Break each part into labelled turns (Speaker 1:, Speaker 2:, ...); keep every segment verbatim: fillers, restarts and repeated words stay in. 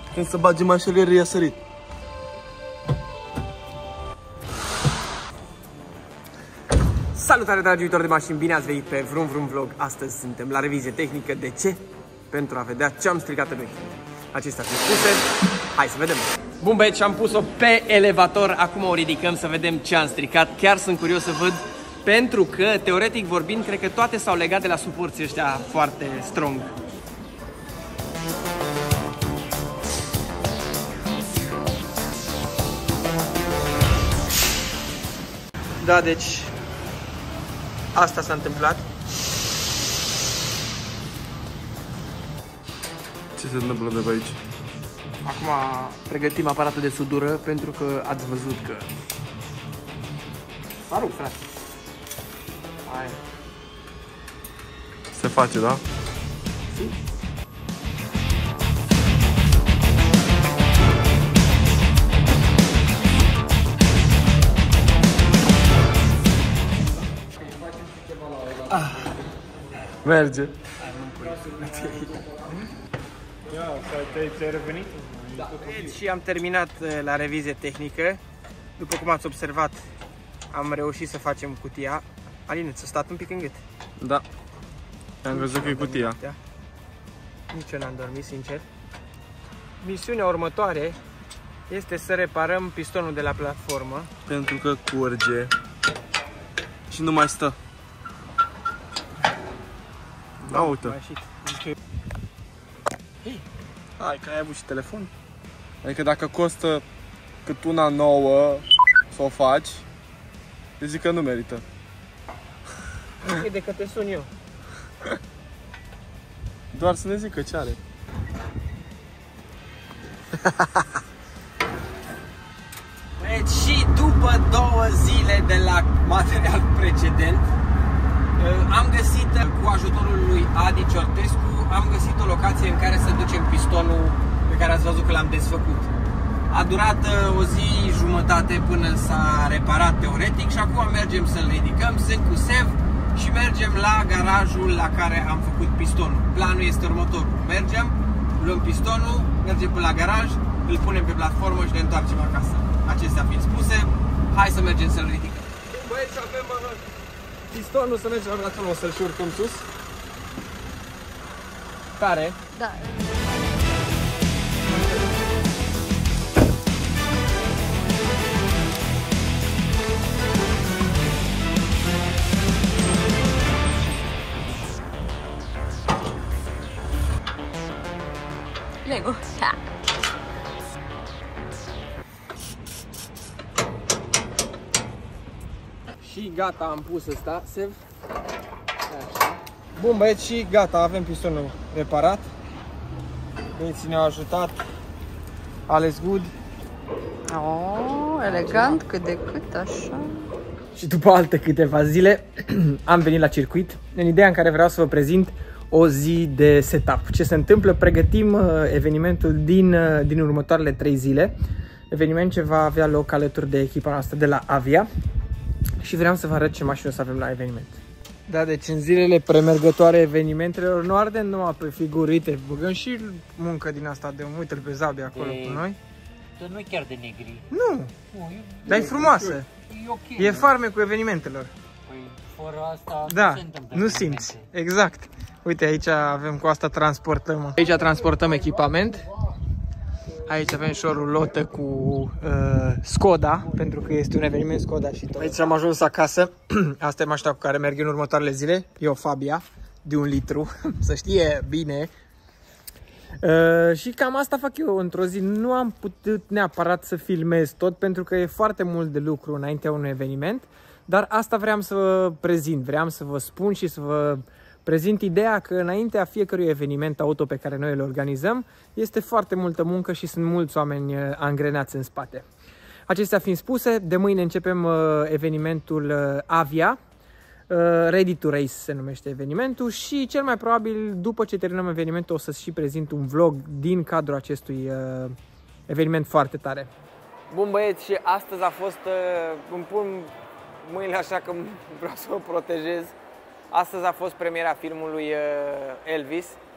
Speaker 1: Când să bagi mașinărie, i-a sărit.
Speaker 2: Salutare, dragi iubitori de mașini, bine ați venit pe Vroom Vroom Vlog. Astăzi suntem la revizie tehnică. De ce? Pentru a vedea ce am stricat în noi. Acestea fiind spuse, hai să vedem. Bun băieți, am pus-o pe elevator. Acum o ridicăm să vedem ce am stricat. Chiar sunt curios să văd, pentru că, teoretic vorbind, cred că toate s-au legat de la suporții ăștia foarte strong. Da, deci asta s-a întâmplat.
Speaker 1: Ce se întâmplă de pe aici?
Speaker 2: Acum pregătim aparatul de sudură pentru că ați văzut că s-a rupt, frate. Hai.
Speaker 1: Se face, da?
Speaker 2: Si?
Speaker 1: Ah. Merge.
Speaker 2: Te-ai revenit? Da. Și am terminat la revizie tehnică. După cum ați observat, am reușit să facem cutia. Aline, ți-a stat un pic în gât.
Speaker 1: Da. Am văzut că e cutia.
Speaker 2: Nici eu n-am dormit, sincer. Misiunea următoare este să reparăm pistonul de la platformă.
Speaker 1: Pentru că curge și nu mai stă. Da, uite. Hai că ai avut și telefon. Adică dacă costă cât una nouă să o faci, eu zic că nu merită.
Speaker 2: E de că te sun eu.
Speaker 1: Doar să ne zică ce are.
Speaker 2: Deci, și după două zile de la material precedent, am găsit, cu ajutorul lui Adi Ciortescu, am găsit o locație în care să ducem pistonul pe care ați văzut că l-am desfăcut. A durat o zi jumătate până s-a reparat teoretic și acum mergem să-l ridicăm, sunt cu S E V și mergem la garajul la care am făcut pistonul. Planul este următorul: mergem, luăm pistonul, mergem până la garaj, îl punem pe platformă și ne întoarcem acasă. Acestea fiind spuse, hai să mergem să-l ridicăm. Băieți, avem pistonul, să mergem la platformă, o să-l și urcăm sus. Care?
Speaker 3: Da. Lego. Da.
Speaker 2: Și gata, am pus ăsta, S E V. Bun băieți, și gata, avem pistonul reparat. Băieții ne-au ajutat. Alles good.
Speaker 3: Oh, elegant, cât de cât, așa.
Speaker 2: Și după alte câteva zile am venit la circuit, în ideea în care vreau să vă prezint o zi de setup. Ce se întâmplă? Pregătim evenimentul din, din următoarele trei zile. Eveniment ce va avea loc alături de echipa noastră de la Avia. Și vreau să vă arăt ce mașini o să avem la eveniment. Da, deci în zilele premergătoare evenimentelor nu ardem numai pe figurite, băgăm și muncă din asta de uite-l pe Zabi acolo cu noi.
Speaker 4: Nu e chiar de negri.
Speaker 2: Nu, dar e frumoasă.
Speaker 4: E ok.
Speaker 2: E farmecul evenimentelor.
Speaker 4: Păi, fără asta
Speaker 2: da,
Speaker 4: nu se întâmplă.
Speaker 2: Nu simți. Exact. Uite, aici avem, cu asta transportăm. Aici transportăm echipament. Aici avem și o rulotă cu uh, Skoda, pentru că este un eveniment Skoda și tot. Aici am ajuns acasă. Asta e mașina cu care merg în următoarele zile. E o Fabia de un litru, să știe bine. Uh, și cam asta fac eu într-o zi. Nu am putut neapărat să filmez tot, pentru că e foarte mult de lucru înaintea unui eveniment. Dar asta vreau să vă prezint, vreau să vă spun și să vă prezint ideea că înaintea fiecărui eveniment auto pe care noi îl organizăm este foarte multă muncă și sunt mulți oameni angrenați în spate. Acestea fiind spuse, de mâine începem evenimentul Avia, Ready to Race se numește evenimentul, și cel mai probabil după ce terminăm evenimentul o să și prezint un vlog din cadrul acestui eveniment foarte tare. Bun băieți, și astăzi a fost, îmi pun mâinile așa că vreau să o protejez. Astăzi a fost premiera filmului Elvis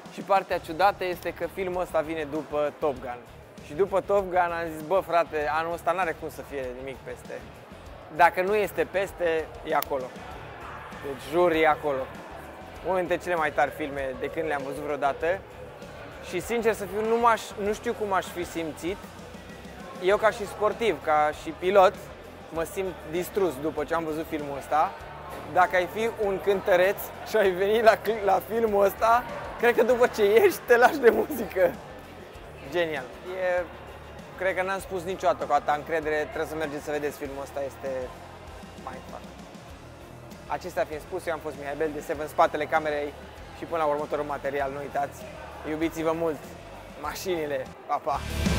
Speaker 2: Și partea ciudată este că filmul ăsta vine după Top Gun. Și după Top Gun am zis, bă frate, anul ăsta n-are cum să fie nimic peste. Dacă nu este peste, e acolo. Deci jur, e acolo. Unul dintre cele mai tari filme de când le-am văzut vreodată. Și sincer să fiu, nu, m-aș, nu știu cum aș fi simțit. Eu ca și sportiv, ca și pilot, mă simt distrus după ce am văzut filmul ăsta. Dacă ai fi un cântăreț și ai venit la, la filmul ăsta, cred că după ce ieși, te lași de muzică. Genial. E, cred că n-am spus niciodată cu atâta încredere, trebuie să mergeți să vedeți filmul ăsta, este mindfuck. Acestea fiind spus, eu am fost Mihai Bel de Seven, în spatele camerei și până la următorul material, nu uitați, iubiți-vă mult, mașinile, pa, pa!